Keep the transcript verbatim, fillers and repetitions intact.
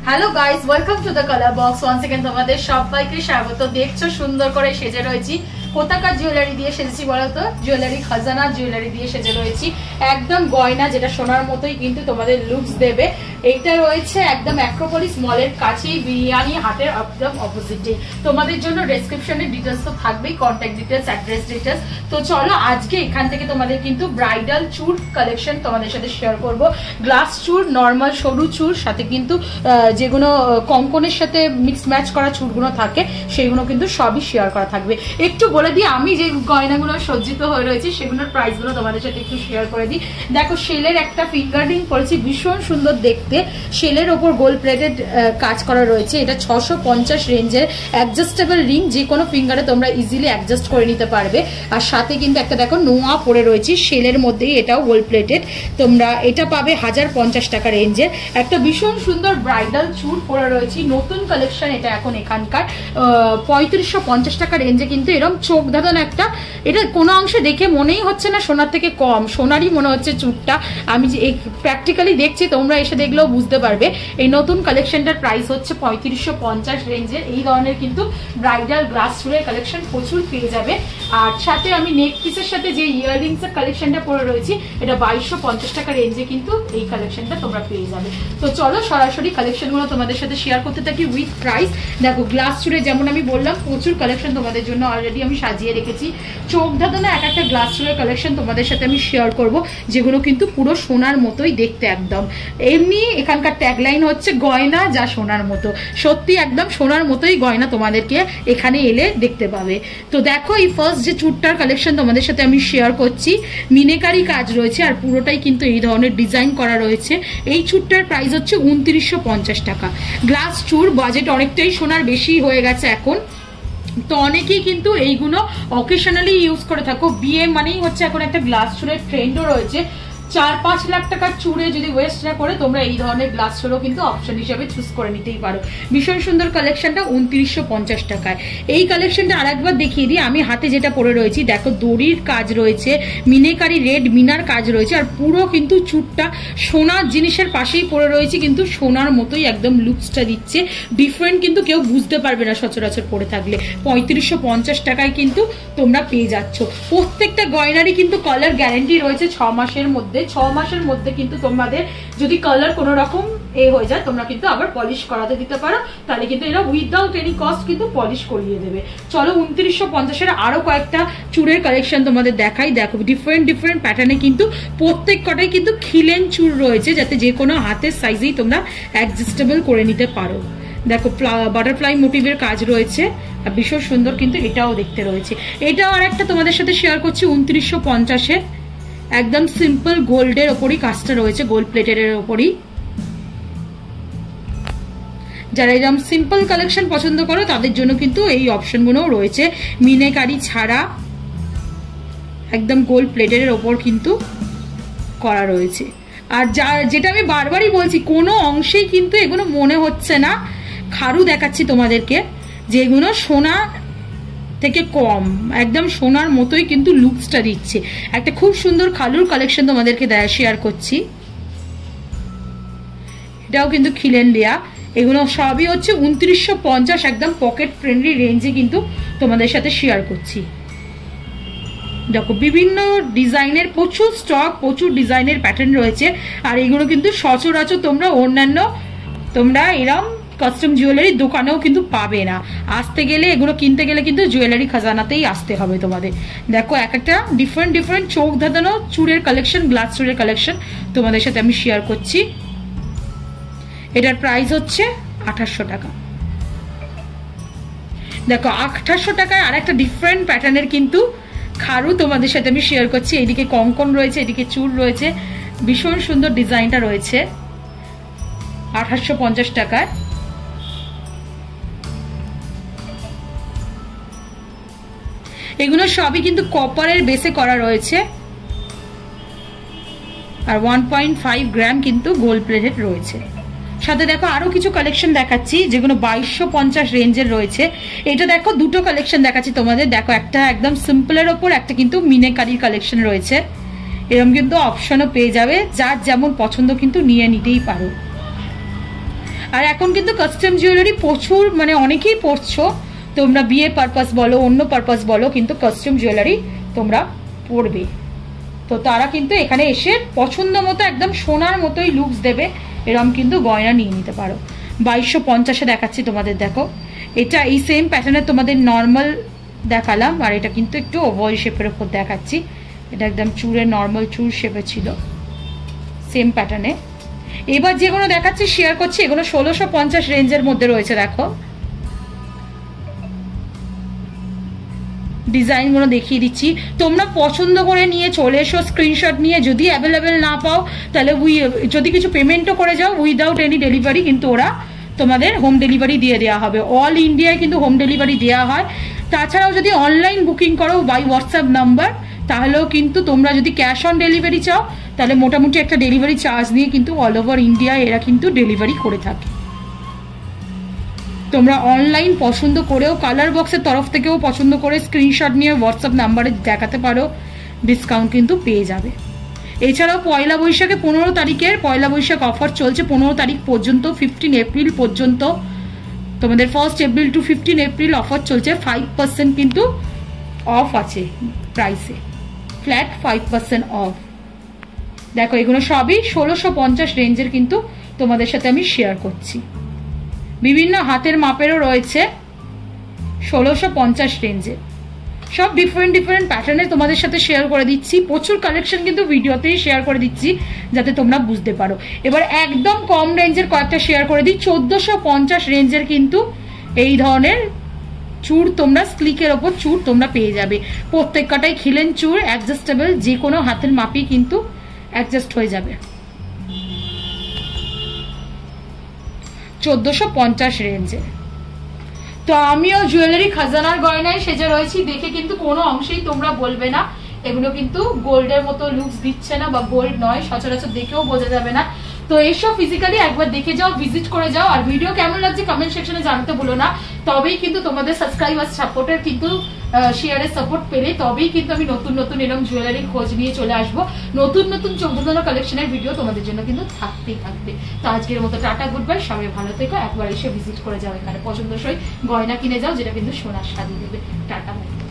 Hello guys, welcome to the colour box. Once again তোমাদের সবাইকে স্বাগত। দেখছো সুন্দর করে সেজে রয়েছি। কোথাকার জুয়েলারি দিয়ে সেজেছি বলো তো? জুয়েলারি খাজানা জুয়েলারি দিয়ে সেজে রয়েছি। একদম গয়না, যেটা সোনার মতোই কিন্তু তোমাদের লুকস দেবে। এইটা রয়েছে একদম অ্যাক্রোপলিস মলের কাছেই, বিরিয়ানি হাটের একদম অপোজিটে। তোমাদের জন্য ডেসক্রিপশনে ডিটেলস তো থাকবেই, কন্ট্যাক্ট ডিটেলস, অ্যাড্রেস ডিটেলস। তো চলো আজকে এখান থেকে তোমাদের কিন্তু ব্রাইডাল চুর কালেকশন তোমাদের সাথে শেয়ার করব। গ্লাস চুর, নর্মাল সরু চুর, সাথে কিন্তু যেগুলো কঙ্কনের সাথে মিক্স ম্যাচ করা চুরগুলো থাকে সেইগুলো কিন্তু সবই শেয়ার করা থাকবে। একটু বলে দিই, আমি যে গয়নাগুলো সজ্জিত হয়ে রয়েছি সেগুলোর প্রাইসগুলো তোমাদের সাথে একটু শেয়ার করে দিই। দেখো, শেলের একটা ফিঙ্গার রিং করেছি, ভীষণ সুন্দর দেখতে। শেলের ওপর গোল্ড প্লেটেড কাজ করা রয়েছে। এটা ছশো পঞ্চাশ রেঞ্জের অ্যাডজাস্টেবল রিং, যে কোনো ফিঙ্গারে তোমরা ইজিলি অ্যাডজাস্ট করে নিতে পারবে। আর সাথে কিন্তু একটা দেখো নোয়া পরে রয়েছে শেলের মধ্যেই, এটাও গোল্ড প্লেটেড। তোমরা এটা পাবে হাজার পঞ্চাশ টাকা রেঞ্জের। একটা ভীষণ সুন্দর ব্রাইডাল চুর পরে রয়েছে, নতুন কালেকশন এটা এখন এখানকার। পঁয়ত্রিশশো পঞ্চাশ টাকা রেঞ্জে কিন্তু এরকম চোখ ধাঁধানো একটা, এটা কোনো অংশে দেখে মনেই হচ্ছে না সোনার থেকে কম, সোনারই মনে হচ্ছে চুরটা। আমি যে প্র্যাকটিক্যালি দেখছি, তোমরা এসে দেখলেও বুঝতে পারবে। এই নতুন কালেকশনটার প্রাইস হচ্ছে পঁয়ত্রিশশো পঞ্চাশ রেঞ্জের। এই ধরনের কিন্তু ব্রাইডাল গ্লাস চুরের কালেকশন প্রচুর পেয়ে যাবে। আর সাথে আমি নেক পিসের সাথে যে ইয়াররিংস এর কালেকশনটা পরে রয়েছি, এটা বাইশশো পঞ্চাশ টাকা রেঞ্জে কিন্তু এই কালেকশনটা তোমরা পেয়ে যাবে। তো চলো সরাসরি কালেকশনগুলো তোমাদের সাথে শেয়ার করতে থাকি উইথ প্রাইস। দেখো, গ্লাস চুরে যেমন আমি বললাম প্রচুর কালেকশন তোমাদের জন্য অলরেডি আমি সাজিয়ে রেখেছি। চোখ ধাঁধানো এক একটা গ্লাস চুরের কালেকশন তোমাদের সাথে আমি শেয়ার করব, যেগুলো কিন্তু পুরো সোনার মতোই দেখতে একদম। এমনি এখানকার ট্যাগলাইন হচ্ছে গয়না যা সোনার মতো। সত্যি একদম সোনার মতোই গয়না তোমাদেরকে এখানে এলে দেখতে পাবে। তো দেখো, এই ফার্স্ট যে চুরটার কালেকশন তোমাদের সাথে আমি শেয়ার করছি, মিনেকারি কাজ রয়েছে আর পুরোটাই কিন্তু এই ধরনের ডিজাইন করা রয়েছে। এই চুরটার প্রাইস হচ্ছে উনত্রিশশো পঞ্চাশ টাকা। গ্লাস চুর বাজেট অনেকটাই সোনার বেশি হয়ে গেছে এখন, তো অনেকেই কিন্তু এইগুলো অকেশনালি ইউজ করে থাকো। বিয়ে মানেই হচ্ছে এখন একটা গ্লাস চুরের ট্রেন্ডও রয়েছে। চার পাঁচ লাখ টাকার চুড়ে যদি ওয়েস্ট না করে তোমরা এই ধরনের গ্লাস চুড়ও কিন্তু অপশন হিসেবে চুজ করে নিতেই পারো। ভীষণ সুন্দর কালেকশনটা উনত্রিশশো পঞ্চাশ টাকায়। এই কালেকশনটা আর একবার দেখিয়ে দিই। আমি হাতে যেটা পরে রয়েছি, দেখো দড়ির কাজ রয়েছে, মিনেকারি রেড মিনার কাজ রয়েছে, আর পুরো কিন্তু চুটটা সোনার জিনিসের পাশেই পরে রয়েছে, কিন্তু সোনার মতোই একদম লুকসটা দিচ্ছে। ডিফারেন্ট কিন্তু কেউ বুঝতে পারবে না সচরাচর পরে থাকলে। পঁয়ত্রিশশো পঞ্চাশ টাকায় কিন্তু তোমরা পেয়ে যাচ্ছ। প্রত্যেকটা গয়নারই কিন্তু কালার গ্যারেন্টি রয়েছে ছ মাসের মধ্যে। ছ মাসের মধ্যে কিন্তু তোমাদের যদি কালার কোনো রকম এ হয়ে যায়, তোমরা কিন্তু আবার পলিশ করাতে দিতে পারো, তাহলে কিন্তু এরা উইদাউট এনি কস্ট কিন্তু পলিশ করিয়ে দেবে। চলো উনত্রিশশো পঞ্চাশের আরো কয়েকটা চুরের কালেকশন তোমাদের দেখাই। দেখো, ডিফারেন্ট ডিফারেন্ট প্যাটার্নে কিন্তু প্রত্যেক কটাই কিন্তু খিলেন চুর রয়েছে, যাতে যে কোনো হাতের সাইজেই তোমরা অ্যাডজাস্টেবল করে নিতে পারো। দেখো, বাটারফ্লাই মোটিভের কাজ রয়েছে, আর ভীষণ সুন্দর কিন্তু এটাও দেখতে রয়েছে। এটাও আর একটা তোমাদের সাথে শেয়ার করছি উনত্রিশশো পঞ্চাশে। একদম সিম্পল গোল্ডের ওপরই কাজটা রয়েছে, গোল্ড প্লেটের ওপরই। যারা এরকম সিম্পল কালেকশন পছন্দ করো তাদের জন্য কিন্তু এই অপশনগুলো রয়েছে। মিনেকারি ছাড়া একদম গোল্ড প্লেটের ওপর কিন্তু করা রয়েছে। আর যা যেটা আমি বারবারই বলছি, কোনো অংশেই কিন্তু এগুলো মনে হচ্ছে না, খারু দেখাচ্ছি তোমাদেরকে, যেগুলো সোনা থেকে কম, একদম সোনার মতোই কিন্তু লুকসটা দিচ্ছে। একটা খুব সুন্দর খালুর কালেকশন তোমাদেরকে শেয়ার করছি, এটাও কিন্তু খিলেন দেয়া। এগুলো সবই হচ্ছে উনত্রিশশো পঞ্চাশ, একদম পকেট ফ্রেন্ডলি রেঞ্জে কিন্তু তোমাদের সাথে শেয়ার করছি। দেখো, বিভিন্ন ডিজাইনের প্রচুর স্টক, প্রচুর ডিজাইনের প্যাটার্ন রয়েছে। আর এগুলো কিন্তু সচরাচর তোমরা অন্যান্য তোমরা এরম কাস্টম জুয়েলারির দোকানেও কিন্তু পাবে না। আসতে গেলে, এগুলো কিনতে গেলে কিন্তু জুয়েলারি খাজানাতেই আসতে হবে তোমাদের। দেখো, এক একটা ডিফারেন্ট ডিফারেন্ট চোখ ধাঁধানো চুরের কালেকশন, গ্লাস চুরের কালেকশন তোমাদের সাথে আমি শেয়ার করছি। এটার প্রাইস হচ্ছে আঠাশশো টাকা। দেখো, আঠাশশো টাকায় আর একটা ডিফারেন্ট প্যাটার্নের কিন্তু খারু তোমাদের সাথে আমি শেয়ার করছি। এদিকে কঙ্কন রয়েছে, এদিকে চুর রয়েছে, ভীষণ সুন্দর ডিজাইনটা রয়েছে আঠাশশো পঞ্চাশ টাকায়। এগুলো সবই কিন্তু কপারের বেসে করা রয়েছে, আর ওয়ান পয়েন্ট ফাইভ গ্রাম কিন্তু গোল্ড প্লেটেড রয়েছে। সাথে দেখো আরো কিছু কালেকশন দেখাচ্ছি, যেগুলো বাইশশো পঞ্চাশ রেঞ্জের রয়েছে। এটা দেখো, দুটো কালেকশন দেখাচ্ছি তোমাদের। দেখো, একটা একদম সিম্পলের ওপর, একটা কিন্তু মিনেকারির কালেকশন রয়েছে। এরকম কিন্তু অপশনও পেয়ে যাবে, যার যেমন পছন্দ কিন্তু নিয়ে নিতেই পারো। আর এখন কিন্তু কাস্টম জুয়েলারি প্রচুর, মানে অনেকেই পরছো, তোমরা বিয়ে পারপাস বলো, অন্য পারপাস বলো, কিন্তু কাস্টম জুয়েলারি তোমরা পরবে। তো তারা কিন্তু এখানে এসে পছন্দ মতো একদম সোনার মতোই লুকস দেবে, এরকম কিন্তু গয়না নিয়ে নিতে পারো। বাইশশো পঞ্চাশে দেখাচ্ছি তোমাদের, দেখো এটা এই সেম প্যাটার্নে তোমাদের নর্মাল দেখালাম, আর এটা কিন্তু একটু ওভাল শেপের উপর দেখাচ্ছি। এটা একদম চুরের নর্মাল চুর শেপে ছিল, সেম প্যাটার্নে। এবার যেগুলো দেখাচ্ছি শেয়ার করছি, এগুলো ষোলোশো পঞ্চাশ রেঞ্জের মধ্যে রয়েছে। দেখো ডিজাইনগুলো দেখিয়ে দিচ্ছি, তোমরা পছন্দ করে নিয়ে চলে এসো স্ক্রিনশট নিয়ে। যদি অ্যাভেলেবেল না পাও তাহলে উই যদি কিছু পেমেন্টও করে যাও উইদাউট এনি ডেলিভারি, কিন্তু ওরা তোমাদের হোম ডেলিভারি দিয়ে দেওয়া হবে। অল ইন্ডিয়ায় কিন্তু হোম ডেলিভারি দেওয়া হয়। তাছাড়াও যদি অনলাইন বুকিং করো বাই হোয়াটসঅ্যাপ নাম্বার, তাহলেও কিন্তু তোমরা যদি ক্যাশ অন ডেলিভারি চাও তাহলে মোটামুটি একটা ডেলিভারি চার্জ নিয়ে কিন্তু অল ওভার ইন্ডিয়ায় এরা কিন্তু ডেলিভারি করে থাকে। তোমরা অনলাইন পছন্দ করেও কালার বক্সের তরফ থেকেও পছন্দ করে স্ক্রিনশট নিয়ে হোয়াটসঅ্যাপ নাম্বারে দেখাতে পারো, ডিসকাউন্ট কিন্তু পেয়ে যাবে। এছাড়াও পয়লা বৈশাখে পনেরো তারিখের পয়লা বৈশাখ অফার চলছে, পনেরো তারিখ পর্যন্ত, ফিফটিন এপ্রিল পর্যন্ত তোমাদের first April to fifteen April offer চলছে। ফাইভ পার্সেন্ট কিন্তু অফ আছে প্রাইসে, ফ্ল্যাট ফাইভ পার্সেন্ট অফ। দেখো এগুলো সবই ষোলোশো পঞ্চাশ রেঞ্জের কিন্তু তোমাদের সাথে আমি শেয়ার করছি। বিভিন্ন হাতের মাপেরও রয়েছে ষোলোশো পঞ্চাশ রেঞ্জে, সব ডিফারেন্ট ডিফারেন্ট প্যাটার্নে তোমাদের সাথে শেয়ার করে দিচ্ছি। প্রচুর কালেকশন কিন্তু ভিডিওতেই শেয়ার করে দিচ্ছি যাতে তোমরা বুঝতে পারো। এবার একদম কম রেঞ্জের কয়েকটা শেয়ার করে দিই। চোদ্দোশো পঞ্চাশ রেঞ্জের কিন্তু এই ধরনের চুর তোমরা স্লিকের ওপর চুর তোমরা পেয়ে যাবে। প্রত্যেক কটাই খিলেন চুর, অ্যাডজাস্টেবল, যে কোনো হাতের মাপই কিন্তু অ্যাডজাস্ট হয়ে যাবে। চোদ্দোশো পঞ্চাশ রেঞ্জে। তো আমিও জুয়েলারি খাজানার গয়নায় সেজে রয়েছি, দেখে কিন্তু কোনো অংশেই তোমরা বলবে না এগুলো কিন্তু গোল্ডের মতো লুকস দিচ্ছে না বা গোল্ড নয়, সচরাচর দেখেও বোঝা যাবে না। তো এসব ফিজিক্যালি একবার দেখে যাও, ভিজিট করে যাও। আর ভিডিও কেমন লাগছে কমেন্ট সেকশনে জানাতে ভুলো না। তবেই কিন্তু তোমাদের সাবস্ক্রাইবার সাপোর্টের কিন্তু শেয়ারের সাপোর্ট পেলে তবেই কিন্তু আমি নতুন নতুন এরকম জুয়েলারি খোঁজ নিয়ে চলে আসবো। নতুন নতুন চৌদ্দ কালেকশনের ভিডিও তোমাদের জন্য কিন্তু থাকতেই থাকবে। তো আজকের মতো টাটা, গুড বাই, সবাই ভালো থেকো। একবার এসে ভিজিট করে যাও, এখানে পছন্দসই গয়না কিনে যাও, যেটা কিন্তু সোনার সাজিয়ে দেবে। টাটা।